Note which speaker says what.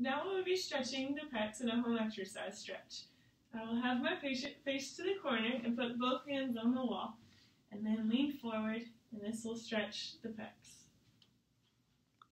Speaker 1: Now we'll be stretching the pecs in a home exercise stretch. I will have my patient face to the corner and put both hands on the wall, and then lean forward, and this will stretch the pecs.